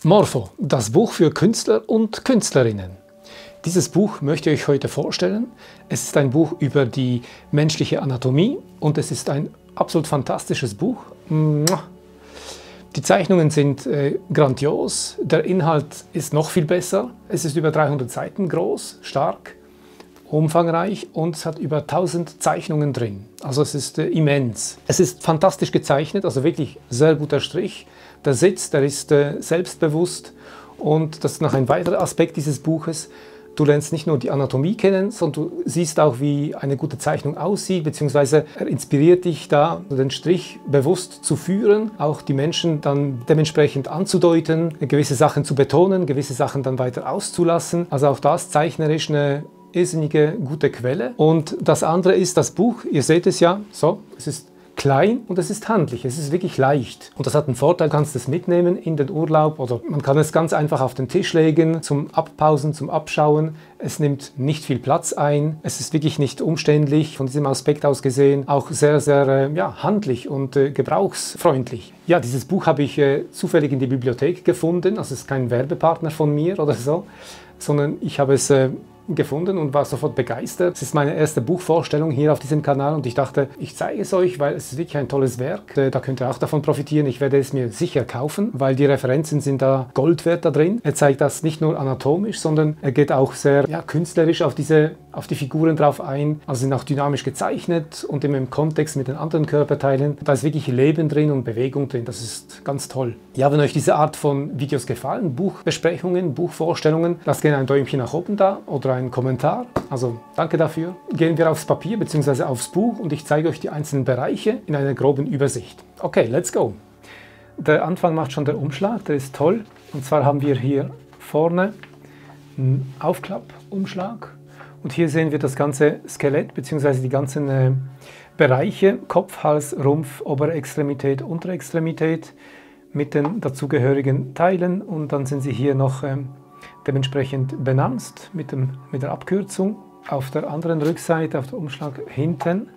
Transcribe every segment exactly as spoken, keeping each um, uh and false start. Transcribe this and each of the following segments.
Morpho, das Buch für Künstler und Künstlerinnen. Dieses Buch möchte ich euch heute vorstellen. Es ist ein Buch über die menschliche Anatomie und es ist ein absolut fantastisches Buch. Die Zeichnungen sind äh, grandios, der Inhalt ist noch viel besser. Es ist über dreihundert Seiten groß, stark, umfangreich und es hat über tausend Zeichnungen drin. Also es ist äh, immens. Es ist fantastisch gezeichnet, also wirklich sehr guter Strich. Der Sitz, der ist äh, selbstbewusst und das ist noch ein weiterer Aspekt dieses Buches. Du lernst nicht nur die Anatomie kennen, sondern du siehst auch, wie eine gute Zeichnung aussieht, beziehungsweise er inspiriert dich da, den Strich bewusst zu führen, auch die Menschen dann dementsprechend anzudeuten, gewisse Sachen zu betonen, gewisse Sachen dann weiter auszulassen. Also auch das zeichnerisch eine irrsinnige gute Quelle. Und das andere ist das Buch, ihr seht es ja, so, es ist klein und es ist handlich, es ist wirklich leicht. Und das hat einen Vorteil, du kannst es mitnehmen in den Urlaub oder man kann es ganz einfach auf den Tisch legen, zum Abpausen, zum Abschauen. Es nimmt nicht viel Platz ein, es ist wirklich nicht umständlich, von diesem Aspekt aus gesehen, auch sehr, sehr äh, ja, handlich und äh, gebrauchsfreundlich. Ja, dieses Buch habe ich äh, zufällig in die Bibliothek gefunden, also es ist kein Werbepartner von mir oder so, sondern ich habe es äh, gefunden und war sofort begeistert. Es ist meine erste Buchvorstellung hier auf diesem Kanal und ich dachte, ich zeige es euch, weil es ist wirklich ein tolles Werk. Da könnt ihr auch davon profitieren. Ich werde es mir sicher kaufen, weil die Referenzen sind da Gold wert da drin. Er zeigt das nicht nur anatomisch, sondern er geht auch sehr ja, künstlerisch auf, diese, auf die Figuren drauf ein. Also sind auch dynamisch gezeichnet und immer im Kontext mit den anderen Körperteilen. Da ist wirklich Leben drin und Bewegung drin. Das ist ganz toll. Ja, wenn euch diese Art von Videos gefallen, Buchbesprechungen, Buchvorstellungen, lasst gerne ein Däumchen nach oben da oder einen Kommentar. Also danke dafür. Gehen wir aufs Papier bzw. aufs Buch und ich zeige euch die einzelnen Bereiche in einer groben Übersicht. Okay, let's go. Der Anfang macht schon der Umschlag, der ist toll. Und zwar haben wir hier vorne einen Aufklappumschlag und hier sehen wir das ganze Skelett bzw. die ganzen äh, Bereiche, Kopf, Hals, Rumpf, obere Extremität, untere Extremität mit den dazugehörigen Teilen und dann sind sie hier noch ähm, dementsprechend benannt mit, dem, mit der Abkürzung. Auf der anderen Rückseite, auf dem Umschlag hinten,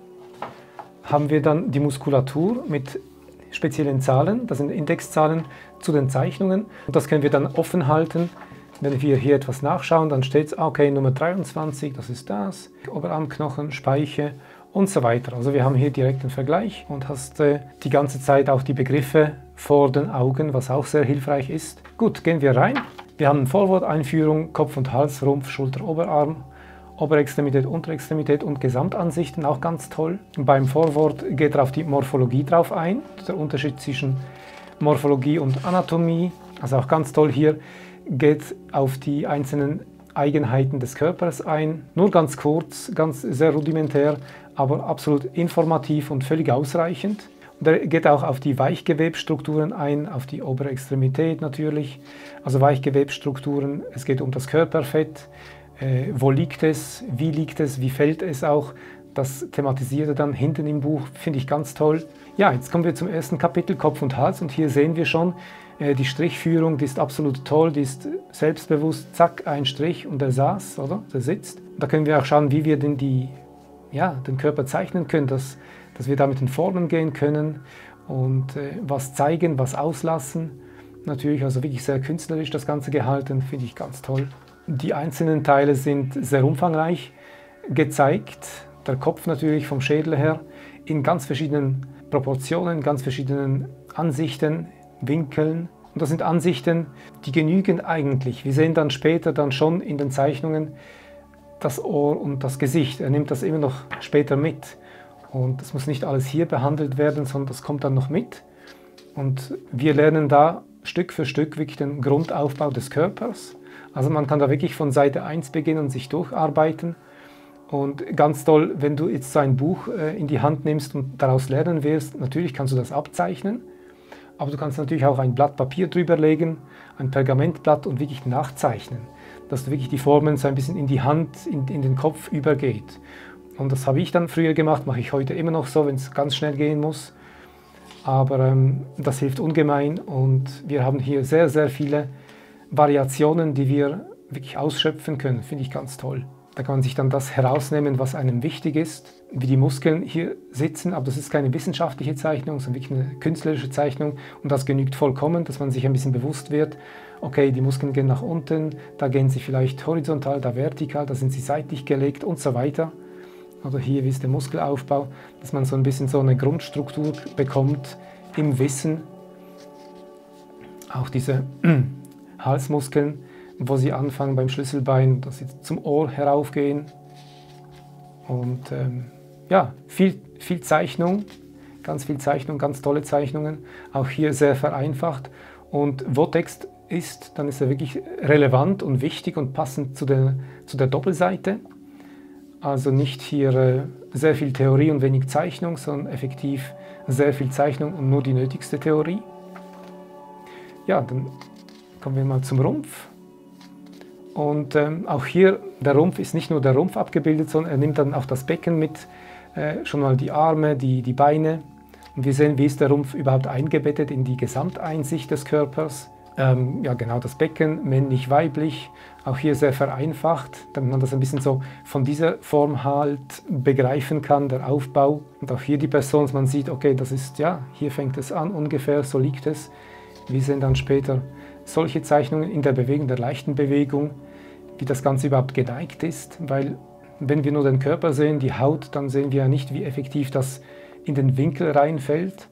haben wir dann die Muskulatur mit speziellen Zahlen, das sind Indexzahlen zu den Zeichnungen. Und das können wir dann offen halten. Wenn wir hier etwas nachschauen, dann steht es, okay, Nummer dreiundzwanzig, das ist das, Oberarmknochen, Speiche und so weiter. Also wir haben hier direkt einen Vergleich und hast äh, die ganze Zeit auch die Begriffe vor den Augen, was auch sehr hilfreich ist. Gut, gehen wir rein. Wir haben Vorwort, Einführung, Kopf und Hals, Rumpf, Schulter, Oberarm, Oberextremität, Unterextremität und Gesamtansichten, auch ganz toll. Beim Vorwort geht er auf die Morphologie drauf ein, der Unterschied zwischen Morphologie und Anatomie, also auch ganz toll hier, geht auf die einzelnen Eigenheiten des Körpers ein. Nur ganz kurz, ganz sehr rudimentär, aber absolut informativ und völlig ausreichend. Und er geht auch auf die Weichgewebsstrukturen ein, auf die obere Extremität natürlich. Also Weichgewebsstrukturen, es geht um das Körperfett. Äh, wo liegt es, wie liegt es, wie fällt es auch. Das thematisiert er dann hinten im Buch, finde ich ganz toll. Ja, jetzt kommen wir zum ersten Kapitel, Kopf und Hals. Und hier sehen wir schon, äh, die Strichführung, die ist absolut toll, die ist selbstbewusst, zack, ein Strich und der saß, oder? Der sitzt. Und da können wir auch schauen, wie wir denn die, ja, den Körper zeichnen können, dass dass wir da mit den Formen gehen können und äh, was zeigen, was auslassen. Natürlich also wirklich sehr künstlerisch das Ganze gehalten, finde ich ganz toll. Die einzelnen Teile sind sehr umfangreich gezeigt. Der Kopf natürlich vom Schädel her in ganz verschiedenen Proportionen, ganz verschiedenen Ansichten, Winkeln. Und das sind Ansichten, die genügen eigentlich. Wir sehen dann später dann schon in den Zeichnungen das Ohr und das Gesicht. Er nimmt das immer noch später mit. Und das muss nicht alles hier behandelt werden, sondern das kommt dann noch mit. Und wir lernen da Stück für Stück wirklich den Grundaufbau des Körpers. Also man kann da wirklich von Seite eins beginnen und sich durcharbeiten. Und ganz toll, wenn du jetzt so ein Buch äh, in die Hand nimmst und daraus lernen wirst, natürlich kannst du das abzeichnen. Aber du kannst natürlich auch ein Blatt Papier drüber legen, ein Pergamentblatt und wirklich nachzeichnen. Dass du wirklich die Formen so ein bisschen in die Hand, in, in den Kopf übergeht. Und das habe ich dann früher gemacht, mache ich heute immer noch so, wenn es ganz schnell gehen muss. Aber ähm, das hilft ungemein und wir haben hier sehr, sehr viele Variationen, die wir wirklich ausschöpfen können. Finde ich ganz toll. Da kann man sich dann das herausnehmen, was einem wichtig ist, wie die Muskeln hier sitzen. Aber das ist keine wissenschaftliche Zeichnung, sondern wirklich eine künstlerische Zeichnung. Und das genügt vollkommen, dass man sich ein bisschen bewusst wird, okay, die Muskeln gehen nach unten, da gehen sie vielleicht horizontal, da vertikal, da sind sie seitlich gelegt und so weiter. Oder hier, wie ist der Muskelaufbau, dass man so ein bisschen so eine Grundstruktur bekommt im Wissen. Auch diese Halsmuskeln, wo sie anfangen beim Schlüsselbein, dass sie zum Ohr heraufgehen. Und ähm, ja, viel, viel Zeichnung, ganz viel Zeichnung, ganz tolle Zeichnungen. Auch hier sehr vereinfacht. Und wo Text ist, dann ist er wirklich relevant und wichtig und passend zu der, zu der Doppelseite. Also nicht hier äh, sehr viel Theorie und wenig Zeichnung, sondern effektiv sehr viel Zeichnung und nur die nötigste Theorie. Ja, dann kommen wir mal zum Rumpf. Und ähm, auch hier, der Rumpf ist nicht nur der Rumpf abgebildet, sondern er nimmt dann auch das Becken mit, äh, schon mal die Arme, die, die Beine. Und wir sehen, wie ist der Rumpf überhaupt eingebettet in die Gesamteinsicht des Körpers. Ähm, ja, genau, das Becken, männlich, weiblich, auch hier sehr vereinfacht, damit man das ein bisschen so von dieser Form halt begreifen kann, der Aufbau. Und auch hier die Person, dass man sieht, okay, das ist, ja, hier fängt es an ungefähr, so liegt es. Wir sehen dann später solche Zeichnungen in der Bewegung, der leichten Bewegung, wie das Ganze überhaupt geneigt ist, weil wenn wir nur den Körper sehen, die Haut, dann sehen wir ja nicht, wie effektiv das in den Winkel reinfällt.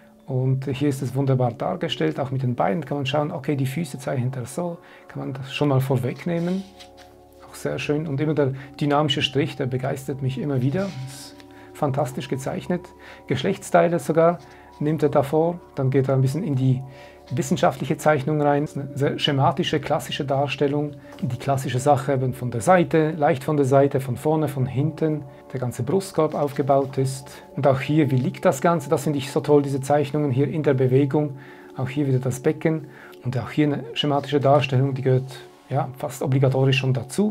Und hier ist es wunderbar dargestellt, auch mit den Beinen kann man schauen, okay, die Füße zeichnet er so, kann man das schon mal vorwegnehmen. Auch sehr schön. Und immer der dynamische Strich, der begeistert mich immer wieder. Ist fantastisch gezeichnet. Geschlechtsteile sogar nimmt er davor, dann geht er ein bisschen in die wissenschaftliche Zeichnung rein. Das ist eine sehr schematische, klassische Darstellung. Die klassische Sache eben von der Seite, leicht von der Seite, von vorne, von hinten. Der ganze Brustkorb aufgebaut ist. Und auch hier, wie liegt das Ganze? Das finde ich so toll, diese Zeichnungen hier in der Bewegung. Auch hier wieder das Becken. Und auch hier eine schematische Darstellung, die gehört ja, fast obligatorisch schon dazu.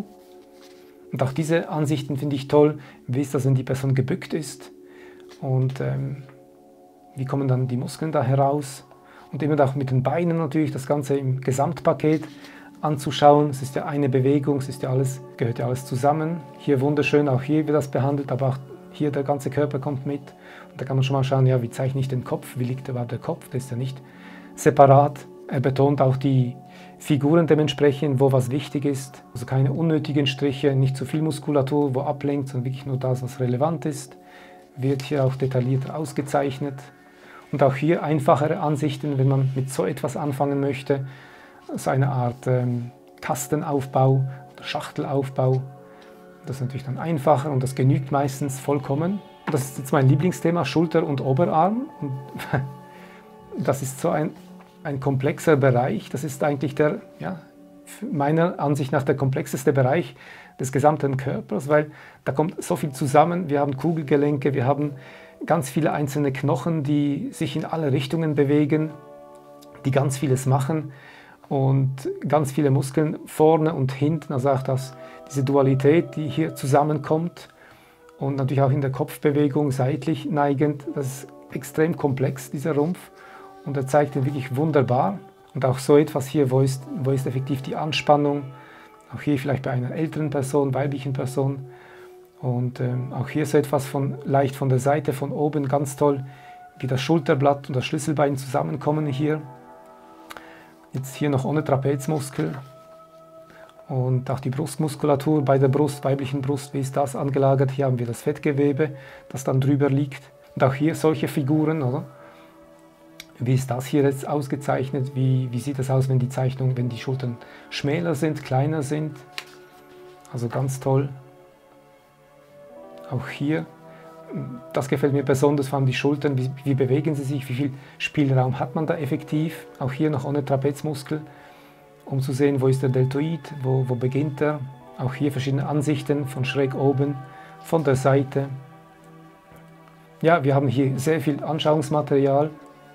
Und auch diese Ansichten finde ich toll. Wie ist das, wenn die Person gebückt ist? Und ähm, wie kommen dann die Muskeln da heraus? Und immer auch mit den Beinen natürlich, das Ganze im Gesamtpaket anzuschauen. Es ist ja eine Bewegung, es ist ja alles, gehört ja alles zusammen. Hier wunderschön, auch hier wird das behandelt, aber auch hier der ganze Körper kommt mit. Und da kann man schon mal schauen, ja, wie zeichne ich den Kopf, wie liegt überhaupt der Kopf, der ist ja nicht separat. Er betont auch die Figuren dementsprechend, wo was wichtig ist. Also keine unnötigen Striche, nicht zu viel Muskulatur, wo ablenkt, sondern wirklich nur das, was relevant ist. Wird hier auch detaillierter ausgezeichnet. Und auch hier einfachere Ansichten, wenn man mit so etwas anfangen möchte. So eine Art ähm, Kastenaufbau, Schachtelaufbau. Das ist natürlich dann einfacher und das genügt meistens vollkommen. Das ist jetzt mein Lieblingsthema, Schulter und Oberarm. Und das ist so ein, ein komplexer Bereich. Das ist eigentlich der, ja, meiner Ansicht nach der komplexeste Bereich des gesamten Körpers, weil da kommt so viel zusammen. Wir haben Kugelgelenke, wir haben ganz viele einzelne Knochen, die sich in alle Richtungen bewegen, die ganz vieles machen und ganz viele Muskeln vorne und hinten, also auch das, diese Dualität, die hier zusammenkommt und natürlich auch in der Kopfbewegung seitlich neigend, das ist extrem komplex, dieser Rumpf, und er zeigt ihn wirklich wunderbar. Und auch so etwas hier, wo ist, wo ist effektiv die Anspannung, auch hier vielleicht bei einer älteren Person, weiblichen Person. Und ähm, auch hier so etwas von leicht von der Seite, von oben, ganz toll, wie das Schulterblatt und das Schlüsselbein zusammenkommen hier. Jetzt hier noch ohne Trapezmuskel. Und auch die Brustmuskulatur bei der Brust, weiblichen Brust, wie ist das angelagert? Hier haben wir das Fettgewebe, das dann drüber liegt. Und auch hier solche Figuren, oder? Wie ist das hier jetzt ausgezeichnet? Wie, wie sieht das aus, wenn die Zeichnung, wenn die Schultern schmäler sind, kleiner sind? Also ganz toll. Auch hier, das gefällt mir besonders, vor allem die Schultern, wie, wie bewegen sie sich, wie viel Spielraum hat man da effektiv. Auch hier noch ohne Trapezmuskel, um zu sehen, wo ist der Deltoid, wo, wo beginnt er. Auch hier verschiedene Ansichten, von schräg oben, von der Seite. Ja, wir haben hier sehr viel Anschauungsmaterial.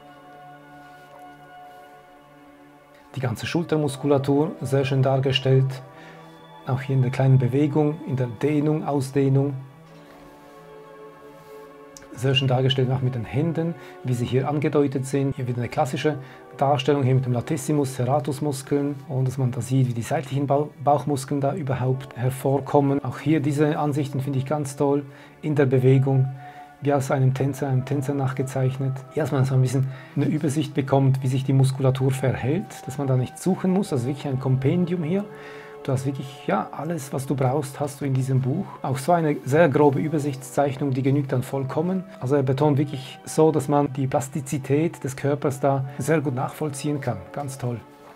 Die ganze Schultermuskulatur, sehr schön dargestellt. Auch hier in der kleinen Bewegung, in der Dehnung, Ausdehnung. sehr schön dargestellt, auch mit den Händen, wie sie hier angedeutet sind. Hier wieder eine klassische Darstellung hier mit dem Latissimus, Serratusmuskeln und dass man da sieht, wie die seitlichen Bauchmuskeln da überhaupt hervorkommen. Auch hier diese Ansichten finde ich ganz toll in der Bewegung, wie aus einem Tänzer, einem Tänzer nachgezeichnet. Erstmal, dass man ein bisschen eine Übersicht bekommt, wie sich die Muskulatur verhält, dass man da nicht suchen muss, also wirklich ein Kompendium hier. Du hast wirklich, ja, alles, was du brauchst, hast du in diesem Buch. Auch so eine sehr grobe Übersichtszeichnung, die genügt dann vollkommen. Also er betont wirklich so, dass man die Plastizität des Körpers da sehr gut nachvollziehen kann. Ganz toll.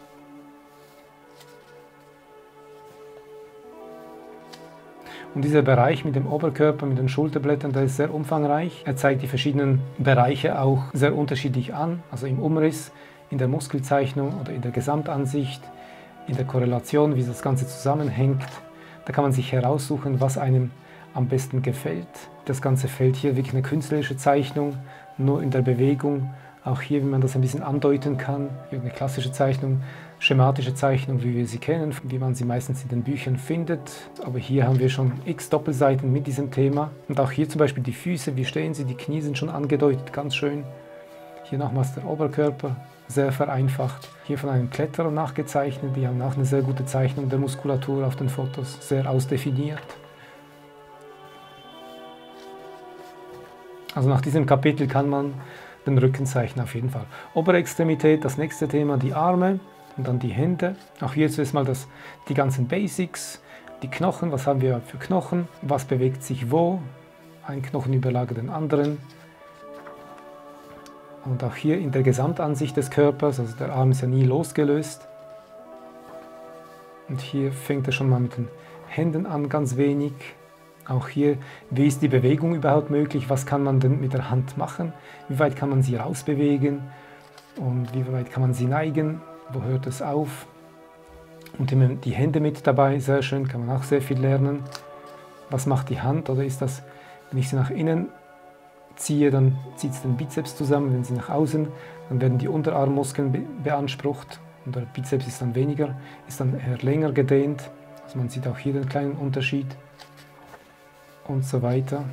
Und dieser Bereich mit dem Oberkörper, mit den Schulterblättern, der ist sehr umfangreich. Er zeigt die verschiedenen Bereiche auch sehr unterschiedlich an, also im Umriss, in der Muskelzeichnung oder in der Gesamtansicht, in der Korrelation, wie das Ganze zusammenhängt. Da kann man sich heraussuchen, was einem am besten gefällt. Das ganze Feld hier wirklich eine künstlerische Zeichnung, nur in der Bewegung. Auch hier, wie man das ein bisschen andeuten kann, hier eine klassische Zeichnung, schematische Zeichnung, wie wir sie kennen, wie man sie meistens in den Büchern findet. Aber hier haben wir schon x Doppelseiten mit diesem Thema. Und auch hier zum Beispiel die Füße, wie stehen sie, die Knie sind schon angedeutet, ganz schön. Hier nochmals der Oberkörper, sehr vereinfacht. Hier von einem Kletterer nachgezeichnet, die haben auch eine sehr gute Zeichnung der Muskulatur auf den Fotos, sehr ausdefiniert. Also nach diesem Kapitel kann man den Rücken zeichnen auf jeden Fall. Oberextremität, das nächste Thema, die Arme und dann die Hände. Auch hier zuerst mal das, die ganzen Basics, die Knochen, was haben wir für Knochen, was bewegt sich wo, ein Knochen überlagert den anderen. Und auch hier in der Gesamtansicht des Körpers, also der Arm ist ja nie losgelöst. Und hier fängt er schon mal mit den Händen an, ganz wenig. Auch hier, wie ist die Bewegung überhaupt möglich? Was kann man denn mit der Hand machen? Wie weit kann man sie rausbewegen? Und wie weit kann man sie neigen? Wo hört es auf? Und die Hände mit dabei, sehr schön, kann man auch sehr viel lernen. Was macht die Hand? Oder ist das, wenn ich sie nach innen ziehe, dann zieht es den Bizeps zusammen, wenn sie nach außen, dann werden die Unterarmmuskeln be beansprucht und der Bizeps ist dann weniger, ist dann eher länger gedehnt. Also man sieht auch hier den kleinen Unterschied und so weiter.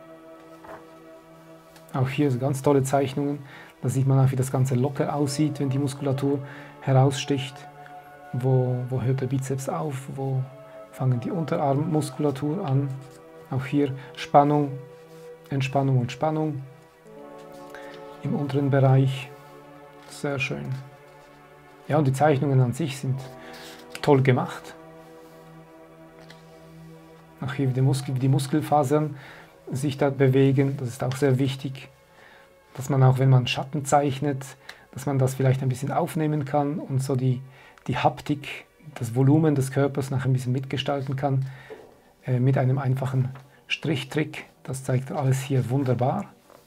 Auch hier so ganz tolle Zeichnungen, da sieht man auch, wie das Ganze locker aussieht, wenn die Muskulatur heraussticht. Wo, wo hört der Bizeps auf, wo fangen die Unterarmmuskulatur an. Auch hier Spannung, Entspannung und Spannung im unteren Bereich, sehr schön. Ja, und die Zeichnungen an sich sind toll gemacht. Auch hier wie die, Muskel, wie die Muskelfasern sich da bewegen, das ist auch sehr wichtig, dass man auch, wenn man Schatten zeichnet, dass man das vielleicht ein bisschen aufnehmen kann und so die, die Haptik, das Volumen des Körpers noch ein bisschen mitgestalten kann, äh, mit einem einfachen Strichtrick. Das zeigt alles hier wunderbar.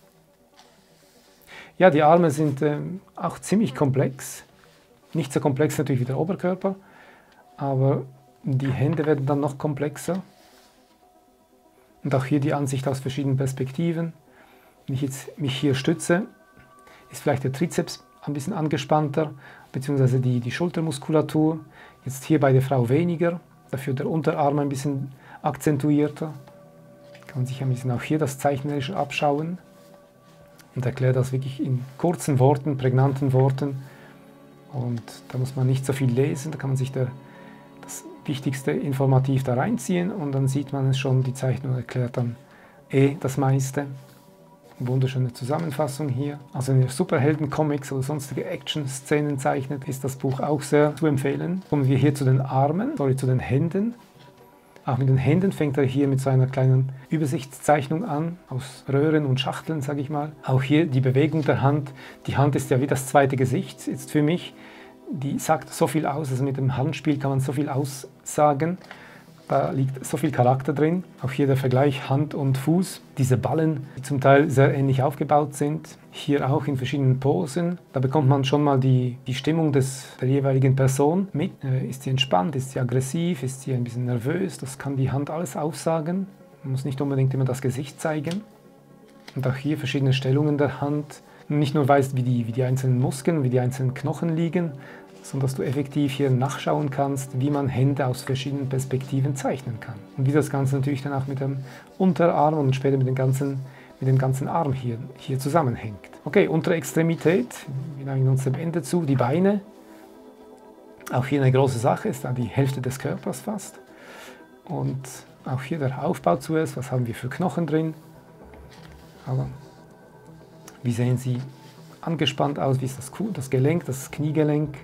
Ja, die Arme sind äh, auch ziemlich komplex. Nicht so komplex natürlich wie der Oberkörper, aber die Hände werden dann noch komplexer. Und auch hier die Ansicht aus verschiedenen Perspektiven. Wenn ich jetzt mich hier stütze, ist vielleicht der Trizeps ein bisschen angespannter, beziehungsweise die, die Schultermuskulatur. Jetzt hier bei der Frau weniger, dafür der Unterarm ein bisschen akzentuierter. Kann man sich ein bisschen auch hier das Zeichnerische abschauen und erklärt das wirklich in kurzen Worten, prägnanten Worten. Und da muss man nicht so viel lesen, da kann man sich der, das Wichtigste informativ da reinziehen und dann sieht man es schon, die Zeichnung erklärt dann eh das meiste. Wunderschöne Zusammenfassung hier. Also wenn ihr Superhelden-Comics oder sonstige Action-Szenen zeichnet, ist das Buch auch sehr zu empfehlen. Kommen wir hier zu den Armen, sorry, zu den Händen. Auch mit den Händen fängt er hier mit so einer kleinen Übersichtszeichnung an, aus Röhren und Schachteln, sage ich mal. Auch hier die Bewegung der Hand. Die Hand ist ja wie das zweite Gesicht jetzt für mich. Die sagt so viel aus, also mit dem Handspiel kann man so viel aussagen. Da liegt so viel Charakter drin. Auch hier der Vergleich Hand und Fuß. Diese Ballen, die zum Teil sehr ähnlich aufgebaut sind. Hier auch in verschiedenen Posen. Da bekommt man schon mal die, die Stimmung des, der jeweiligen Person mit. Äh, ist sie entspannt, ist sie aggressiv, ist sie ein bisschen nervös? Das kann die Hand alles aussagen. Man muss nicht unbedingt immer das Gesicht zeigen. Und auch hier verschiedene Stellungen der Hand. Nicht nur weißt, wie die, wie die einzelnen Muskeln, wie die einzelnen Knochen liegen, sondern dass du effektiv hier nachschauen kannst, wie man Hände aus verschiedenen Perspektiven zeichnen kann. Und wie das Ganze natürlich dann auch mit dem Unterarm und später mit den ganzen, mit dem ganzen Arm hier, hier zusammenhängt. Okay, untere Extremität, wir neigen uns dem Ende zu, die Beine. Auch hier eine große Sache, ist da die Hälfte des Körpers fast. Und auch hier der Aufbau zuerst, was haben wir für Knochen drin. Aber wie sehen sie angespannt aus, wie ist das, das Gelenk, das Kniegelenk.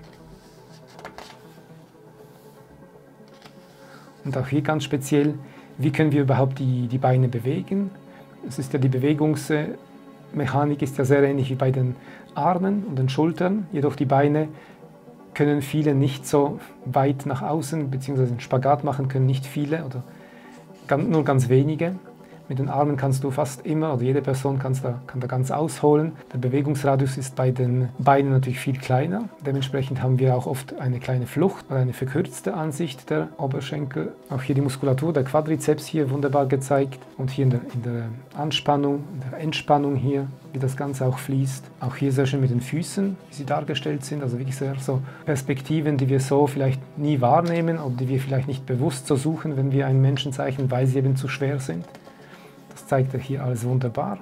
Und auch hier ganz speziell, wie können wir überhaupt die, die Beine bewegen. Es ist ja, die Bewegungsmechanik ist ja sehr ähnlich wie bei den Armen und den Schultern, jedoch die Beine können viele nicht so weit nach außen, beziehungsweise einen Spagat machen können nicht viele oder nur ganz wenige. Mit den Armen kannst du fast immer, oder jede Person kann da, kann da ganz ausholen. Der Bewegungsradius ist bei den Beinen natürlich viel kleiner. Dementsprechend haben wir auch oft eine kleine Flucht oder eine verkürzte Ansicht der Oberschenkel. Auch hier die Muskulatur, der Quadrizeps hier wunderbar gezeigt. Und hier in der, in der Anspannung, in der Entspannung hier, wie das Ganze auch fließt. Auch hier sehr schön mit den Füßen, wie sie dargestellt sind. Also wirklich sehr so Perspektiven, die wir so vielleicht nie wahrnehmen oder die wir vielleicht nicht bewusst so suchen, wenn wir einen Menschen zeichnen, weil sie eben zu schwer sind. Das zeigt er hier alles wunderbar.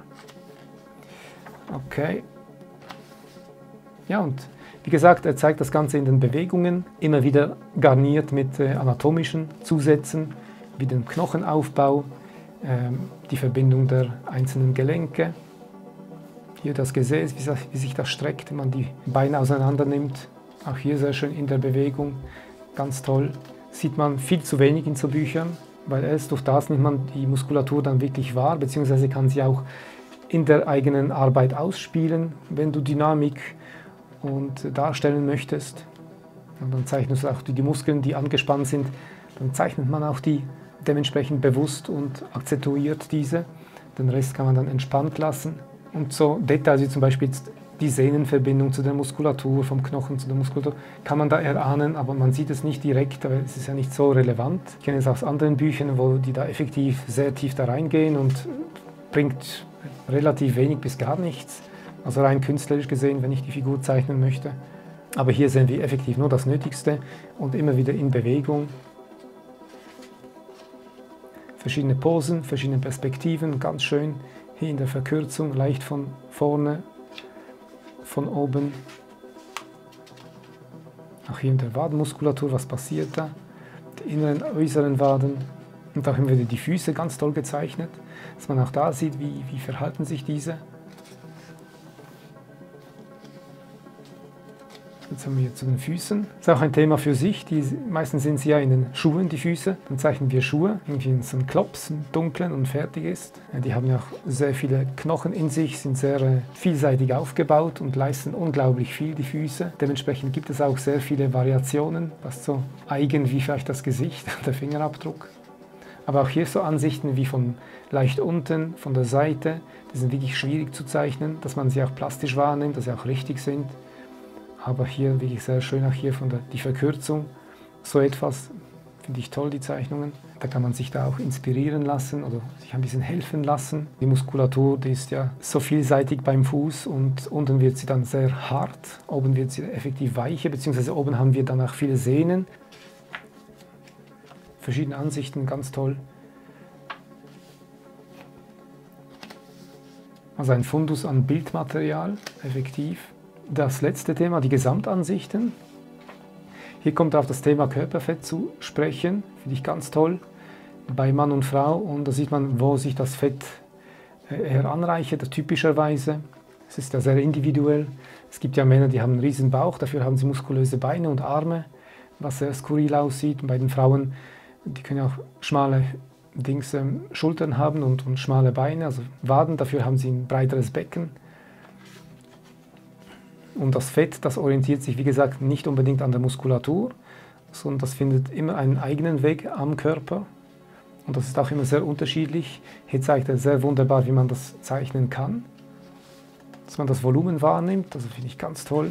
Okay. Ja, und wie gesagt, er zeigt das Ganze in den Bewegungen, immer wieder garniert mit äh, anatomischen Zusätzen, wie dem Knochenaufbau, ähm, die Verbindung der einzelnen Gelenke. Hier das Gesäß, wie, wie sich das streckt, wenn man die Beine auseinander nimmt. Auch hier sehr schön in der Bewegung, ganz toll. Sieht man viel zu wenig in so Büchern, weil erst durch das nimmt man die Muskulatur dann wirklich wahr, beziehungsweise kann sie auch in der eigenen Arbeit ausspielen, wenn du Dynamik und darstellen möchtest. Und dann zeichnest du auch die, die Muskeln, die angespannt sind, dann zeichnet man auch die dementsprechend bewusst und akzentuiert diese. Den Rest kann man dann entspannt lassen. Und so Details wie zum Beispiel jetzt die Sehnenverbindung zu der Muskulatur, vom Knochen zu der Muskulatur, kann man da erahnen, aber man sieht es nicht direkt, weil es ist ja nicht so relevant. Ich kenne es aus anderen Büchern, wo die da effektiv sehr tief da reingehen und bringt relativ wenig bis gar nichts. Also rein künstlerisch gesehen, wenn ich die Figur zeichnen möchte. Aber hier sehen wir effektiv nur das Nötigste und immer wieder in Bewegung. Verschiedene Posen, verschiedene Perspektiven, ganz schön. Hier in der Verkürzung, leicht von vorne, von oben. Auch hier in der Wadenmuskulatur, was passiert da? Die inneren, äußeren Waden. Und auch immer wieder die Füße ganz toll gezeichnet, dass man auch da sieht, wie, wie verhalten sich diese. Jetzt haben wir hier zu den Füßen. Das ist auch ein Thema für sich. Die, meistens sind sie ja in den Schuhen, die Füße. Dann zeichnen wir Schuhe, irgendwie in so einem Klops, einen dunklen und fertig ist. Die haben ja auch sehr viele Knochen in sich, sind sehr äh, vielseitig aufgebaut und leisten unglaublich viel, die Füße. Dementsprechend gibt es auch sehr viele Variationen, fast so eigen wie vielleicht das Gesicht, der Fingerabdruck. Aber auch hier so Ansichten wie von leicht unten, von der Seite, die sind wirklich schwierig zu zeichnen, dass man sie auch plastisch wahrnimmt, dass sie auch richtig sind. Aber hier wirklich sehr schön, auch hier von der die Verkürzung, so etwas finde ich toll, die Zeichnungen. Da kann man sich da auch inspirieren lassen oder sich ein bisschen helfen lassen. Die Muskulatur, die ist ja so vielseitig beim Fuß und unten wird sie dann sehr hart, oben wird sie effektiv weicher, beziehungsweise oben haben wir dann auch viele Sehnen. Verschiedene Ansichten, ganz toll. Also ein Fundus an Bildmaterial, effektiv. Das letzte Thema, die Gesamtansichten. Hier kommt auf das Thema Körperfett zu sprechen, finde ich ganz toll, bei Mann und Frau. Und da sieht man, wo sich das Fett eher anreichert, typischerweise. Es ist ja sehr individuell. Es gibt ja Männer, die haben einen riesen Bauch, dafür haben sie muskulöse Beine und Arme, was sehr skurril aussieht. Und bei den Frauen, die können ja auch schmale Dings, ähm, Schultern haben und, und schmale Beine, also Waden, dafür haben sie ein breiteres Becken. Und das Fett, das orientiert sich, wie gesagt, nicht unbedingt an der Muskulatur, sondern das findet immer einen eigenen Weg am Körper. Und das ist auch immer sehr unterschiedlich. Hier zeigt er sehr wunderbar, wie man das zeichnen kann. Dass man das Volumen wahrnimmt, das finde ich ganz toll.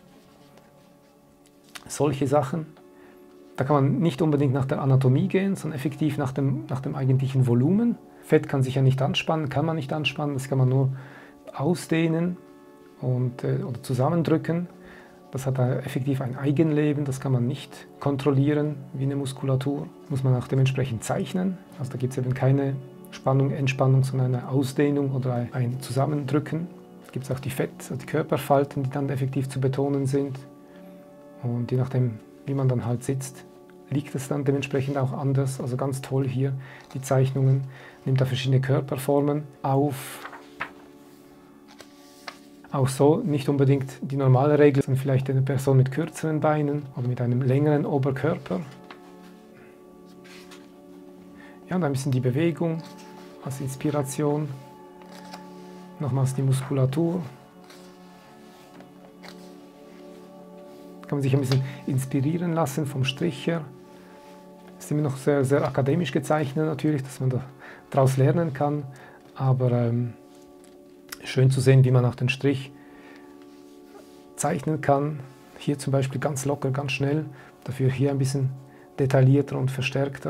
Solche Sachen. Da kann man nicht unbedingt nach der Anatomie gehen, sondern effektiv nach dem, nach dem eigentlichen Volumen. Fett kann sich ja nicht anspannen, kann man nicht anspannen, das kann man nur ausdehnen und, äh, oder zusammendrücken. Das hat effektiv ein Eigenleben, das kann man nicht kontrollieren wie eine Muskulatur. Muss man auch dementsprechend zeichnen. Also da gibt es eben keine Spannung, Entspannung, sondern eine Ausdehnung oder ein Zusammendrücken. Es gibt auch die Fett- also die Körperfalten, die dann effektiv zu betonen sind. Und je nachdem, wie man dann halt sitzt, liegt es dann dementsprechend auch anders. Also ganz toll hier die Zeichnungen. Nimmt da verschiedene Körperformen auf. Auch so nicht unbedingt die normale Regel, sondern vielleicht eine Person mit kürzeren Beinen oder mit einem längeren Oberkörper. Ja, und ein bisschen die Bewegung als Inspiration. Nochmals die Muskulatur. Kann man sich ein bisschen inspirieren lassen vom Strich her. Ist immer noch sehr, sehr akademisch gezeichnet natürlich, dass man daraus lernen kann. Aber ähm, schön zu sehen, wie man auch den Strich zeichnen kann. Hier zum Beispiel ganz locker, ganz schnell. Dafür hier ein bisschen detaillierter und verstärkter.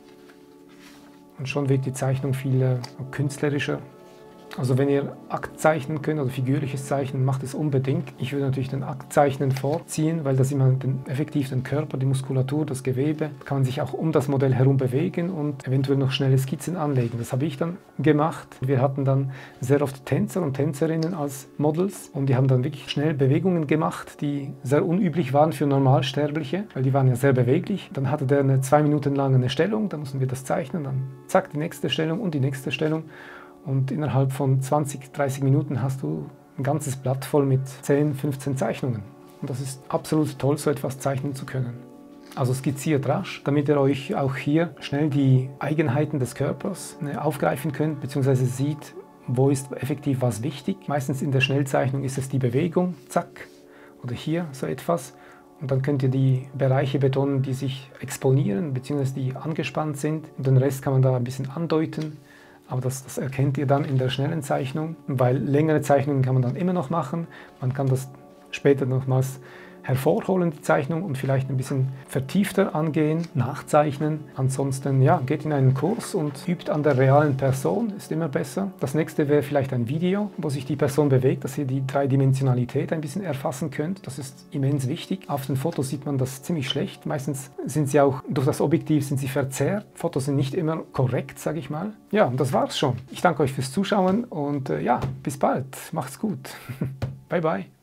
Und schon wird die Zeichnung viel äh, künstlerischer. Also wenn ihr Akt zeichnen könnt oder figürliches Zeichnen, macht es unbedingt. Ich würde natürlich den Aktzeichnen vorziehen, weil da sieht man den, effektiv den Körper, die Muskulatur, das Gewebe. Da kann man sich auch um das Modell herum bewegen und eventuell noch schnelle Skizzen anlegen. Das habe ich dann gemacht. Wir hatten dann sehr oft Tänzer und Tänzerinnen als Models und die haben dann wirklich schnell Bewegungen gemacht, die sehr unüblich waren für Normalsterbliche, weil die waren ja sehr beweglich. Dann hatte der eine zwei Minuten lang eine Stellung, dann mussten wir das zeichnen, dann zack, die nächste Stellung und die nächste Stellung. Und innerhalb von zwanzig, dreißig Minuten hast du ein ganzes Blatt voll mit zehn, fünfzehn Zeichnungen. Und das ist absolut toll, so etwas zeichnen zu können. Also skizziert rasch, damit ihr euch auch hier schnell die Eigenheiten des Körpers aufgreifen könnt, beziehungsweise sieht, wo ist effektiv was wichtig. Meistens in der Schnellzeichnung ist es die Bewegung, zack, oder hier so etwas. Und dann könnt ihr die Bereiche betonen, die sich exponieren, beziehungsweise die angespannt sind. Und den Rest kann man da ein bisschen andeuten. Aber das, das erkennt ihr dann in der schnellen Zeichnung, weil längere Zeichnungen kann man dann immer noch machen. Man kann das später nochmals hervorholen, die Zeichnung, und vielleicht ein bisschen vertiefter angehen, nachzeichnen. Ansonsten, ja, geht in einen Kurs und übt an der realen Person, ist immer besser. Das nächste wäre vielleicht ein Video, wo sich die Person bewegt, dass ihr die Dreidimensionalität ein bisschen erfassen könnt. Das ist immens wichtig. Auf den Fotos sieht man das ziemlich schlecht. Meistens sind sie auch, durch das Objektiv sind sie verzerrt. Fotos sind nicht immer korrekt, sage ich mal. Ja, und das war's schon. Ich danke euch fürs Zuschauen und äh, ja, bis bald. Macht's gut. Bye, bye.